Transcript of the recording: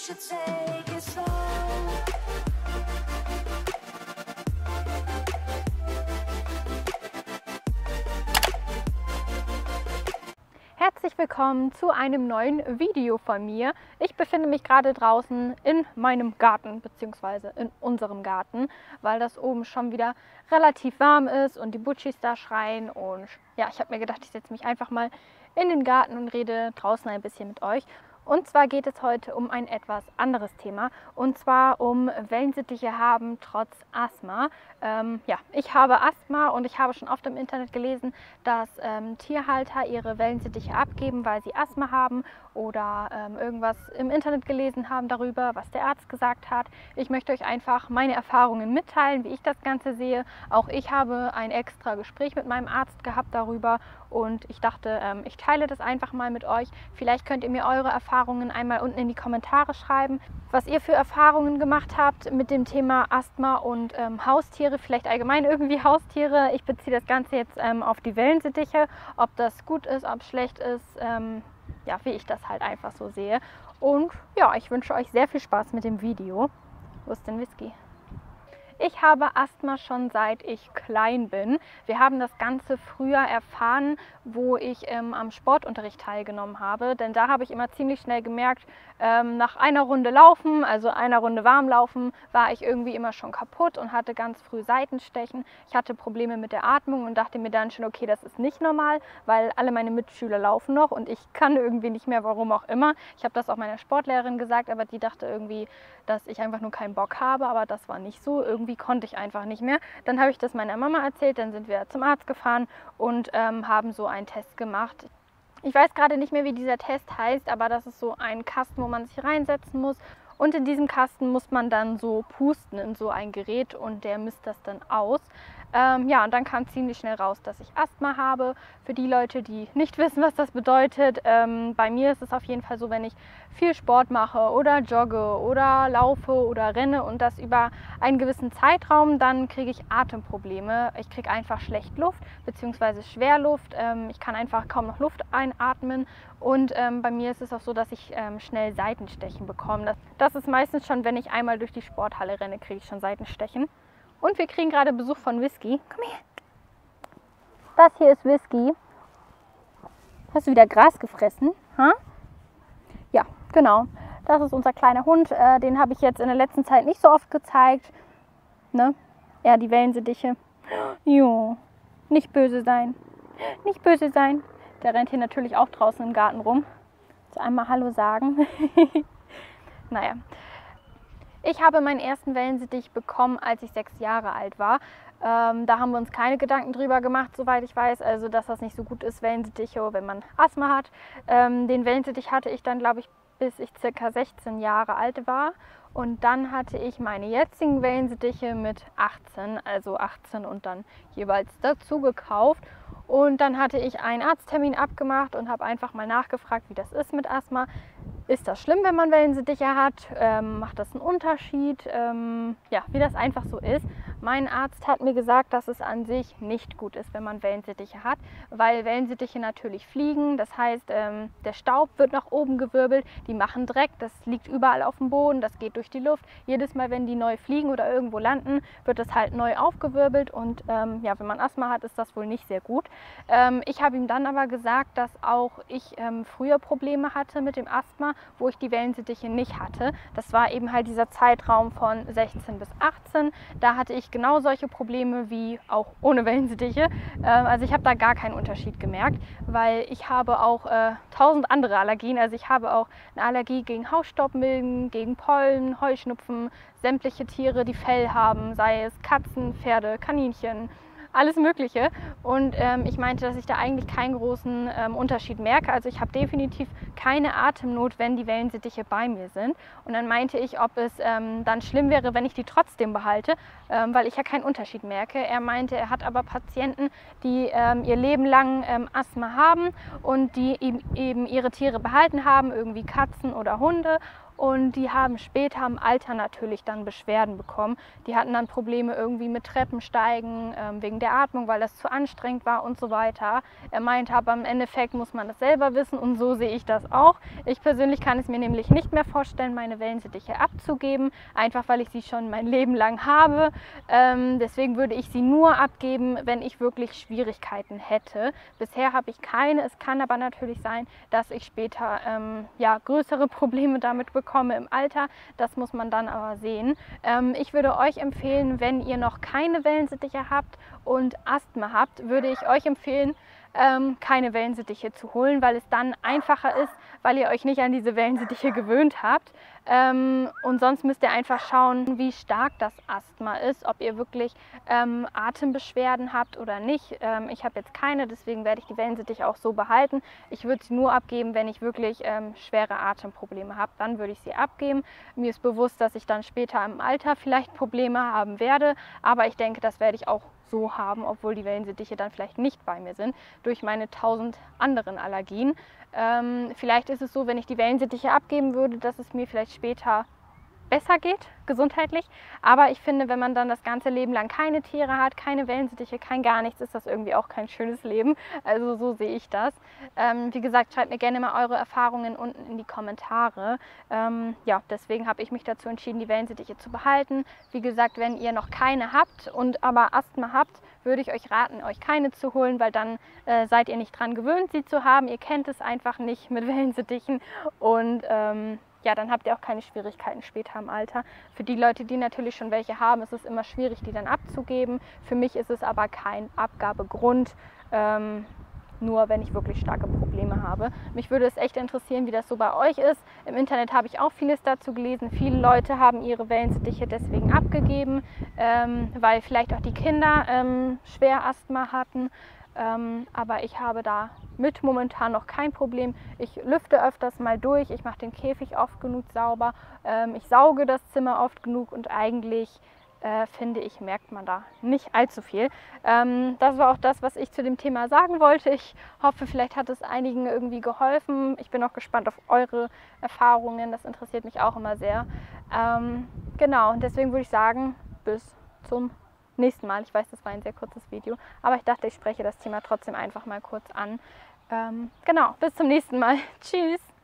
should take it slow. Herzlich willkommen zu einem neuen Video von mir. Ich befinde mich gerade draußen in meinem Garten bzw. in unserem Garten, weil das oben schon wieder relativ warm ist und die Butchis da schreien. Und ja, ich habe mir gedacht, ich setze mich einfach mal in den Garten und rede draußen ein bisschen mit euch. Und zwar geht es heute um ein etwas anderes Thema, und zwar um Wellensittiche haben trotz Asthma. Ja, ich habe Asthma und ich habe schon oft im Internet gelesen, dass Tierhalter ihre Wellensittiche abgeben, weil sie Asthma haben, oder irgendwas im Internet gelesen haben darüber, was der Arzt gesagt hat. Ich möchte euch einfach meine Erfahrungen mitteilen, wie ich das Ganze sehe. Auch ich habe ein extra Gespräch mit meinem Arzt gehabt darüber und ich dachte, ich teile das einfach mal mit euch. Vielleicht könnt ihr mir eure Erfahrungen einmal unten in die Kommentare schreiben, was ihr für Erfahrungen gemacht habt mit dem Thema Asthma und Haustiere, vielleicht allgemein irgendwie Haustiere. Ich beziehe das Ganze jetzt auf die Wellensittiche, ob das gut ist, ob es schlecht ist, ja, wie ich das halt einfach so sehe. Und ja, ich wünsche euch sehr viel Spaß mit dem Video. Wo ist denn Whisky? Ich habe Asthma schon seit ich klein bin. Wir haben das Ganze früher erfahren, wo ich am Sportunterricht teilgenommen habe. Denn da habe ich immer ziemlich schnell gemerkt, nach einer Runde Laufen, also einer Runde Warmlaufen, war ich irgendwie immer schon kaputt und hatte ganz früh Seitenstechen. Ich hatte Probleme mit der Atmung und dachte mir dann schon, okay, das ist nicht normal, weil alle meine Mitschüler laufen noch und ich kann irgendwie nicht mehr, warum auch immer. Ich habe das auch meiner Sportlehrerin gesagt, aber die dachte irgendwie, dass ich einfach nur keinen Bock habe, aber das war nicht so. Irgendwie konnte ich einfach nicht mehr. Dann habe ich das meiner Mama erzählt, dann sind wir zum Arzt gefahren und haben so einen Test gemacht. Ich weiß gerade nicht mehr, wie dieser Test heißt, aber das ist so ein Kasten, wo man sich reinsetzen muss. Und in diesem Kasten muss man dann so pusten in so ein Gerät und der misst das dann aus. Ja, und dann kam ziemlich schnell raus, dass ich Asthma habe. Für die Leute, die nicht wissen, was das bedeutet, bei mir ist es auf jeden Fall so, wenn ich viel Sport mache oder jogge oder laufe oder renne und das über einen gewissen Zeitraum, dann kriege ich Atemprobleme. Ich kriege einfach schlecht Luft bzw. Schwerluft. Ich kann einfach kaum noch Luft einatmen und bei mir ist es auch so, dass ich schnell Seitenstechen bekomme. Das ist meistens schon, wenn ich einmal durch die Sporthalle renne, kriege ich schon Seitenstechen. Und wir kriegen gerade Besuch von Whisky. Komm her. Das hier ist Whisky. Hast du wieder Gras gefressen? Ha? Ja, genau. Das ist unser kleiner Hund. Den habe ich jetzt in der letzten Zeit nicht so oft gezeigt. Ne? Ja, die Wellensittiche. Jo, nicht böse sein. Nicht böse sein. Der rennt hier natürlich auch draußen im Garten rum. So einmal Hallo sagen. Naja. Ich habe meinen ersten Wellensittich bekommen, als ich 6 Jahre alt war. Da haben wir uns keine Gedanken drüber gemacht, soweit ich weiß. Also, dass das nicht so gut ist, Wellensittiche, wenn man Asthma hat. Den Wellensittich hatte ich dann, glaube ich, bis ich ca. 16 Jahre alt war. Und dann hatte ich meine jetzigen Wellensittiche mit 18, also 18 und dann jeweils dazu gekauft. Und dann hatte ich einen Arzttermin abgemacht und habe einfach mal nachgefragt, wie das ist mit Asthma. Ist das schlimm, wenn man Wellensittiche hat? Macht das einen Unterschied? Ja, wie das einfach so ist. Mein Arzt hat mir gesagt, dass es an sich nicht gut ist, wenn man Wellensittiche hat, weil Wellensittiche natürlich fliegen. Das heißt, der Staub wird nach oben gewirbelt, die machen Dreck, das liegt überall auf dem Boden, das geht durch die Luft. Jedes Mal, wenn die neu fliegen oder irgendwo landen, wird das halt neu aufgewirbelt und ja, wenn man Asthma hat, ist das wohl nicht sehr gut. Ich habe ihm dann aber gesagt, dass auch ich früher Probleme hatte mit dem Asthma, wo ich die Wellensittiche nicht hatte. Das war eben halt dieser Zeitraum von 16 bis 18. Da hatte ich genau solche Probleme wie auch ohne Wellensittiche. Also ich habe da gar keinen Unterschied gemerkt, weil ich habe auch 1000 andere Allergien. Also ich habe auch eine Allergie gegen Hausstaubmilben, gegen Pollen, Heuschnupfen, sämtliche Tiere, die Fell haben, sei es Katzen, Pferde, Kaninchen, alles Mögliche. Und ich meinte, dass ich da eigentlich keinen großen Unterschied merke. Also ich habe definitiv keine Atemnot, wenn die Wellensittiche bei mir sind. Und dann meinte ich, ob es dann schlimm wäre, wenn ich die trotzdem behalte, weil ich ja keinen Unterschied merke. Er meinte, er hat aber Patienten, die ihr Leben lang Asthma haben und die eben ihre Tiere behalten haben, irgendwie Katzen oder Hunde. und die haben später im Alter natürlich dann Beschwerden bekommen. Die hatten dann Probleme irgendwie mit Treppensteigen, wegen der Atmung, weil das zu anstrengend war und so weiter. Er meinte aber im Endeffekt muss man das selber wissen und so sehe ich das auch. Ich persönlich kann es mir nämlich nicht mehr vorstellen, meine Wellensittiche abzugeben, einfach weil ich sie schon mein Leben lang habe. Deswegen würde ich sie nur abgeben, wenn ich wirklich Schwierigkeiten hätte. Bisher habe ich keine. Es kann aber natürlich sein, dass ich später ja, größere Probleme damit bekomme im Alter. Das muss man dann aber sehen. Ich würde euch empfehlen, wenn ihr noch keine Wellensittiche habt und Asthma habt, würde ich euch empfehlen, keine Wellensittiche zu holen, weil es dann einfacher ist, weil ihr euch nicht an diese Wellensittiche gewöhnt habt. Und sonst müsst ihr einfach schauen, wie stark das Asthma ist, ob ihr wirklich Atembeschwerden habt oder nicht. Ich habe jetzt keine, deswegen werde ich die Wellensittiche auch so behalten. Ich würde sie nur abgeben, wenn ich wirklich schwere Atemprobleme habe. Dann würde ich sie abgeben. Mir ist bewusst, dass ich dann später im Alter vielleicht Probleme haben werde, aber ich denke, das werde ich auch so haben, obwohl die Wellensittiche dann vielleicht nicht bei mir sind, durch meine 1000 anderen Allergien. Vielleicht ist es so, wenn ich die Wellensittiche abgeben würde, dass es mir vielleicht später besser geht, gesundheitlich. Aber ich finde, wenn man dann das ganze Leben lang keine Tiere hat, keine Wellensittiche, kein gar nichts, ist das irgendwie auch kein schönes Leben. Also so sehe ich das. Wie gesagt, schreibt mir gerne mal eure Erfahrungen unten in die Kommentare. Ja, deswegen habe ich mich dazu entschieden, die Wellensittiche zu behalten. Wie gesagt, wenn ihr noch keine habt und aber Asthma habt, würde ich euch raten, euch keine zu holen, weil dann seid ihr nicht dran gewöhnt, sie zu haben. Ihr kennt es einfach nicht mit Wellensittichen und ja, dann habt ihr auch keine Schwierigkeiten später im Alter. Für die Leute, die natürlich schon welche haben, ist es immer schwierig, die dann abzugeben. Für mich ist es aber kein Abgabegrund, nur wenn ich wirklich starke Probleme habe. Mich würde es echt interessieren, wie das so bei euch ist. Im Internet habe ich auch vieles dazu gelesen. Viele Leute haben ihre Wellensittiche deswegen abgegeben, weil vielleicht auch die Kinder schwer Asthma hatten. Aber ich habe damit momentan noch kein Problem. Ich lüfte öfters mal durch, ich mache den Käfig oft genug sauber, ich sauge das Zimmer oft genug und eigentlich finde ich, merkt man da nicht allzu viel. Das war auch das, was ich zu dem Thema sagen wollte. Ich hoffe, vielleicht hat es einigen irgendwie geholfen. Ich bin auch gespannt auf eure Erfahrungen, das interessiert mich auch immer sehr. Genau, und deswegen würde ich sagen, bis zum nächsten Mal. Ich weiß, das war ein sehr kurzes Video, aber ich dachte, ich spreche das Thema trotzdem einfach mal kurz an. Genau, bis zum nächsten Mal. Tschüss!